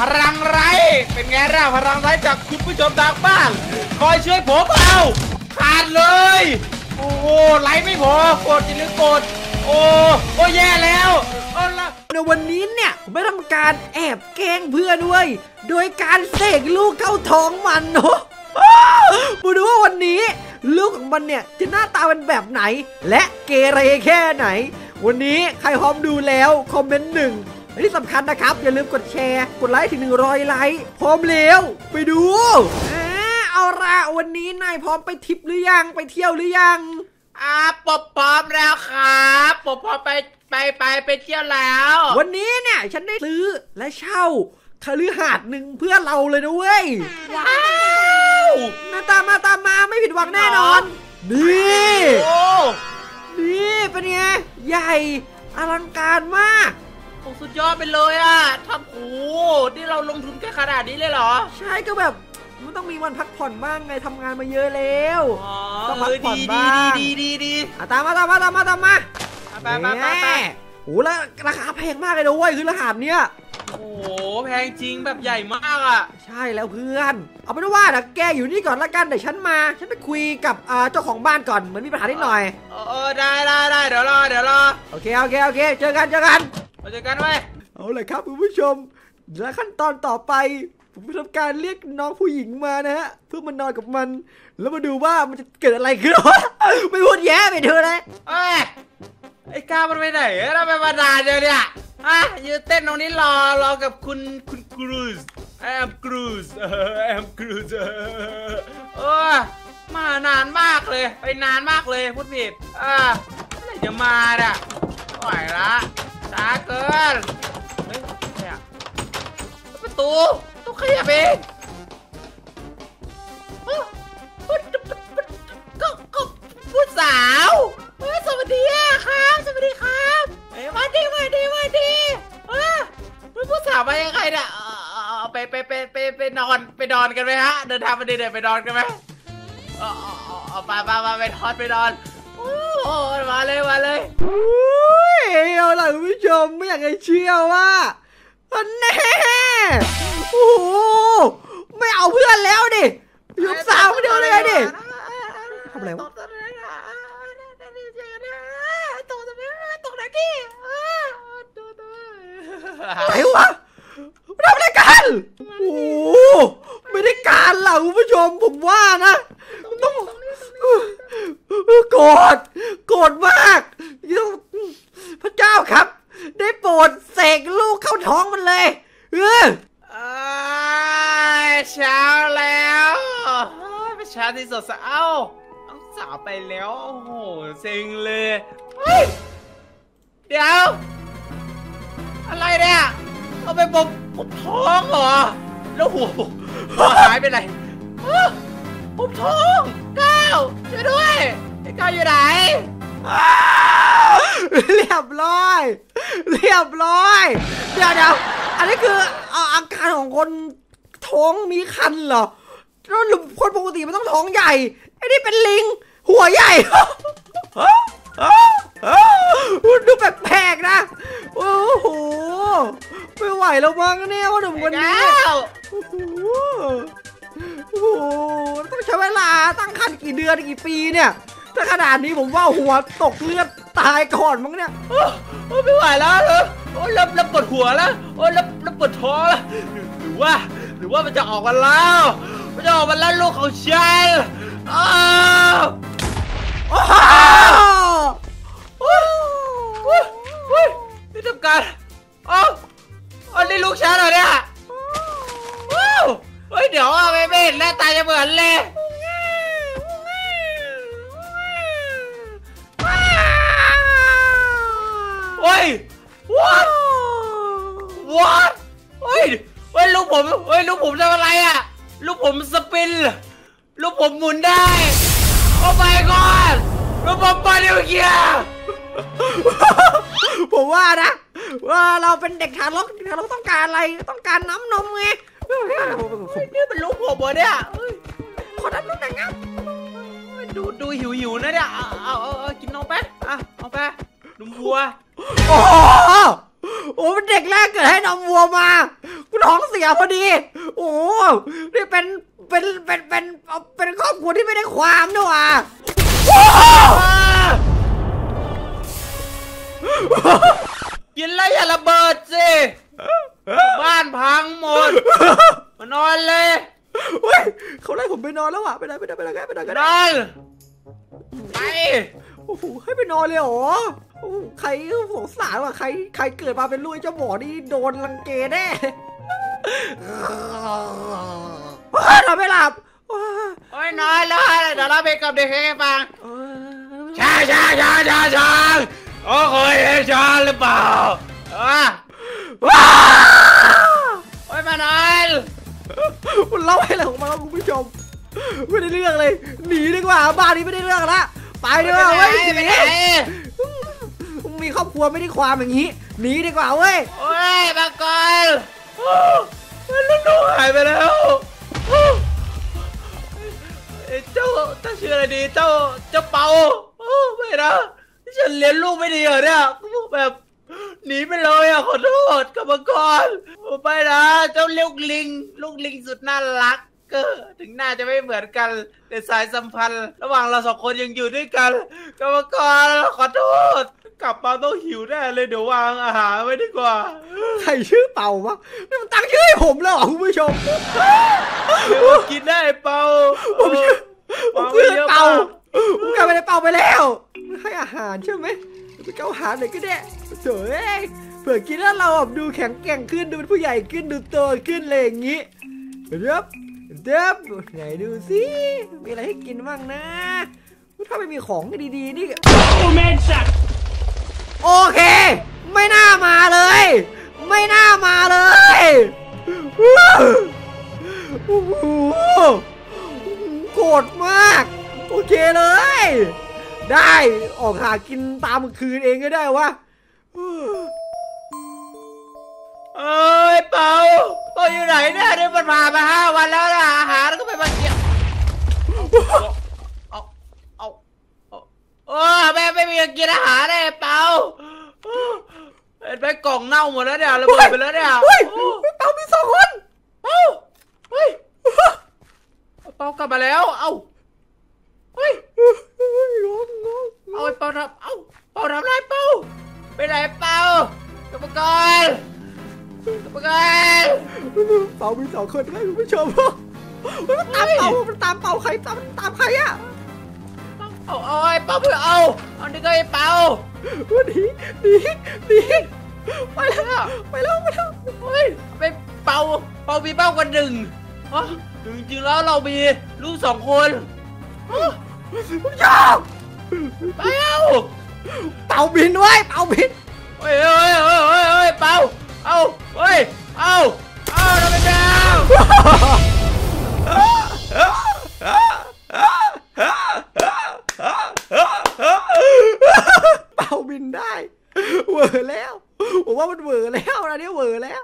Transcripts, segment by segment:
ลังไร้เป็นไงล่ะพลังไร้จากคุณผู้ชมทางบ้านคอยช่วยผมเอาขาดเลยโอ้ไร้ไม่พอกดหรือกดโอ้แย่แล้วในวันนี้เนี่ยผมได้ทำการแอบแกล้งเพื่อนด้วยโดยการเสกลูกเข้าท้องมันเนาะมาดูว่าวันนี้ลูกของมันเนี่ยจะหน้าตาเป็นแบบไหนและเกเรแค่ไหนวันนี้ใครพร้อมดูแล้วคอมเมนต์หนึ่งและที่สำคัญนะครับอย่าลืมกดแชร์กดไลค์ถึง100ไลค์พร้อมแล้วไปดูเอาละวันนี้นายพร้อมไปทริปหรือยังไปเที่ยวหรือยังปอบพร้อมแล้วครับปอบพร้อมไปเที่ยวแล้ววันนี้เนี่ยฉันได้ซื้อและเช่าคฤหาสน์หนึ่งเพื่อเราเลยนะเว้ยว้าวตามมาไม่ผิดหวังแน่นอนนี่เป็นไงใหญ่อลังการมากโอ้สุดยอดไปเลยอ่ะทำนี่เราลงทุนแค่ขนาดนี้เลยเหรอใช่ก็แบบมันต้องมีวันพักผ่อนบ้างไงทำงานมาเยอะแล้วต้องพักผ่อนบ้างดีตามมาไปโอ้แล้วราคาแพงมากเลยนะเว้ยคือรหัสเนี้ยโอ้แพงจริงแบบใหญ่มากอ่ะใช่แล้วเพื่อนเอาเป็นว่าเดี๋ยวแกอยู่นี่ก่อนละกันเดี๋ยวฉันไปคุยกับเจ้าของบ้านก่อนเหมือนมีปัญหานิดหน่อยได้เดี๋ยวรอโอเคเจอกันไว้เอาเลยครับคุณผู้ชมและขั้นตอนต่อไปผมจะทำการเรียกน้องผู้หญิงมานะฮะเพื่อมานอนกับมันแล้วมาดูว่ามันจะเกิดอะไรขึ้นไม่พูดแย่ไปเถอะเลยไอ้ก้ามันไปไหนเราไปมาดาเจอเนี่ยยืนเต้นตรงนี้รอกับคุณครูซแอมครูซมานานมากเลยไปนานมากเลยพูดผิดอะไรจะมาเนี่ยปล่อยละช้าเกินเฮ้ยเนี่ยประตูต้องขยับเองก็ผู้สาวสวัสดีครับสวัสดีครับวันดีผู้สาวมายังไงเนี่ยไปนอนกันไหมฮะเดินทางมาดีเดี๋ยวไปนอนกันไหมไปนอนโอ้มาเลยเอาล่ะคุณผู้ชมไม่อยากให้เชื่อว่าแน่โอ้โหไม่เอาเพื่อนแล้วดิยุบสาวเดียวเลยดิทำอะไรวะตกไหนกี้ไหนวะทำอะไรกันโอ้ไม่ได้การหรอกคุณผู้ชมผมว่านะต้องโกรธมากพระเจ้าครับได้โปรดเสกลูกเข้าท้องมันเลยเช้าแล้วเป็นเช้าที่สดใสต้องสาวไปแล้วโอ้โหเซ็งเลยเดี๋ยวอะไรเนี่ยเอาไปผมท้องเหรอแล้วหัวหายไปไหนผมท้องก้าวช่วยด้วยไอ้ก้าวอยู่ไหนเรียบร้อยเดี๋ยวอันนี้คืออาการของคนท้องมีคันเหรอแล้วคนปกติมันต้องท้องใหญ่ไอ้นี่เป็นลิงหัวใหญ่ดูแปลกๆนะโอ้โหไม่ไหวแล้วมั้งเนี่ยว่าหนุ่มคนนี้โอ้โหต้องใช้เวลาตั้งครรภ์กี่เดือนกี่ปีเนี่ยถ้าขนาดนี้ผมว่าหัวตกเลือดตายก่อนมั้งเนี่ยไม่ไหวแล้วโอ้แล้วปวดหัวแล้วโอ้แล้วปวดท้องแล้วหรือว่ามันจะออกมาแล้วลูกของฉันนี่ทำการนี่ลูกฉันเหรอเนี่ยเฮ้ยเดี๋ยวไม่เห็นหน้าตาจะเหมือนเลยเฮ้ย what เฮ้ยลูกผมทำอะไรอ่ะลูกผมสปินลูกผมหมุนได้โอ้ my god ลูกผมปานิวเกียผมว่านะว่าเราเป็นเด็กทารกต้องการอะไรต้องการน้ำนมไงนี่เป็นลูกผมเหรอเนี่ยขอน้ำนมหน่อยครับดูหิวนะเนี่ยเอากินนมไปเอาไปนมวัวโอ้เป็นเด็กแรกเกิดให้นมวัวมากูท้องเสียพอดีโอ้นี่เป็นครอบครัวที่ไม่ได้ความด้วยว่ะกินแล้วอย่าระเบิดสิบ้านพังหมดมานอนเลยเฮ้ยเขาไล่ผมไปนอนแล้วอ่ะไปนอนกันนอนไปโอ้โหให้ไปนอนเลยเหรอใครสงสารว่ะใครเกิดมาเป็นลูกเจ้าหมอนี่โดนรังแกแน่นอนไม่หลับโอ้ยนอนเลยเดี๋ยวเราไปกับเด็กให้ฟังช้าโอ้ยเห็นช้าหรือเปล่าโอ้ยมานอนมันเล่าให้อะไรของมันคุณผู้ชมไม่ได้เรื่องเลยหนีดีกว่าบ้านนี้ไม่ได้เรื่องละไปดีกว่าเว้ยหนีมีครอบครัวไม่ได้ความอย่างนี้หนีดีกว่าเว้ยโอ้ยบางกอนลูกหายไปแล้วเจ้าชื่ออะไรดีเจ้าเปาไม่นะฉันเลี้ยงลูกไม่ดีเหรอเนี่ยแบบหนีไปเลยอ่ะขอโทษกรรมกรไปนะเจ้าลูกลิงสุดน่ารักก็ถึงหน้าจะไม่เหมือนกันแต่สายสัมพันธ์ระหว่างเราสองคนยังอยู่ด้วยกันกรรมกรขอโทษกลับมาต้องหิวแน่เลยเดี๋ยววางอาหารไว้ดีกว่าใครชื่อเปาวะนี่มันตั้งชื่อให้ผมแล้วเหรอคุณผู้ชมกินได้เปาผมชื่อเปาผมกลายเป็นเปาไปแล้วให้อาหารใช่ไหมไปเกาอาหารหน่อยก็ได้เฉยเผื่อกินแล้วเราดูแข็งแกร่งขึ้นดูเป็นผู้ใหญ่ขึ้นดูโตขึ้นอะไรอย่างงี้เด็บไหนดูสิมีอะไรให้กินบ้างนะถ้าไม่มีของดีๆนี่โอเมนสัตโอเคไม่น่ามาเลยโอ้โหโกรธมากโอเคเลยได้ออกหากินตามคืนเองก็ได้วะเอ้ยเปาอยู่ไหนเนี่ยเดี๋ยวมันผ่านมา5 วันแล้วนะอาหารก็ไม่มาเกี่ยวแม่ไม่มีกินอาหารเลยเปาเป็นไปกล่องเน่าหมดแล้วเนี่ยระเบิดไปแล้วเนี่ยเปามี2 คนเปากลับมาแล้วเอาเปาทำไรเปาไปไหนเปากรรมกรเปามี2 คนได้คุณผู้ชมมันตามเปาใครตามใครอ่ะเอาเปาเพื่อเอานี่ก็ไอ้เปาหนีไปแล้วเฮ้ยไปเปามีเป้ากัน1จริงๆแล้วเรามีลูก2 คนคุณชอบเปาบินด้วยเปาบินเฮ้ยเปาเอาเราไปแล้วเปาบินได้เวอร์แล้วผมว่ามันเวอร์แล้วนะเนี่ยเวอร์แล้ว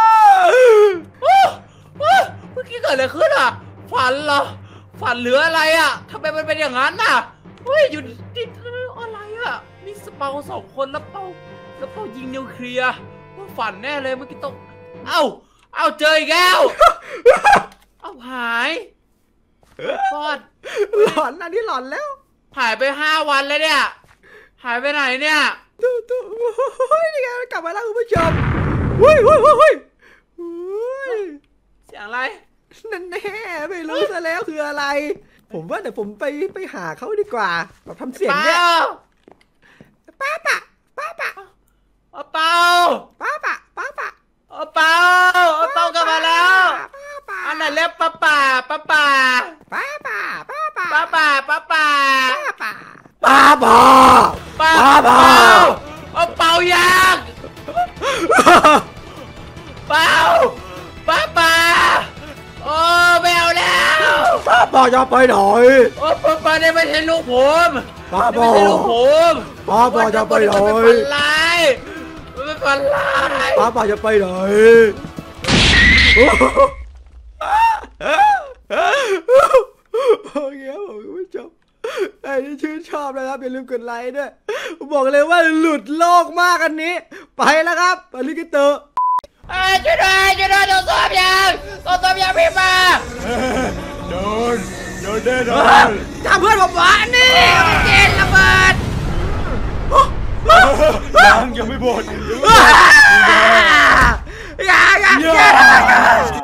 เมื่อกี้เกิดอะไรขึ้นอ่ะฝันเหรอฝันหรืออะไรอ่ะทำไมมันเป็นอย่างนั้นน่ะเฮ้ยอยู่ติดอะไรอ่ะมีเปา2 คนแล้วเปายิงนิวเคลียร์ว่าฝันแน่เลยเมื่อกี้ต้องเอาเจออีกแล้วเอาหายฟอดหลอนอันนี้หลอนแล้วหายไป5 วันแล้วเนี่ยหายไปไหนเนี่ยนี่ไงกลับมาแล้วคุณผู้ชมเสียงอะไรนั่นแน่ไม่รู้ซะแล้วคืออะไร ผมว่าเดี๋ยวผมไปหาเขาดีกว่าแบบทำเสียงเนี่ยป้าปะเปาป้าปะเปากลับมาแล้วอันไหนเรียกป้าเปายังเปาโอ้ไม่เอาแล้วป้าจะไปไหนป้าเนี่ยไม่ใช่ลูกผมป้าจะไปไหนไม่ฝันร้ายป้าจะไปไหนโอเคผมคุณผู้ชมใครที่ชื่นชอบนะครับอย่าลืมกดไลค์ด้วยบอกเลยว่าหลุดโลกมากอันนี้ไปแล้วครับไปลิกิเตอร์ช่วยด้วยโดนตัวพี่มาโดนแน่นอนถ้าเพื่อนผมวะนี่มันเจนระเบิดยังไม่หมดอย่า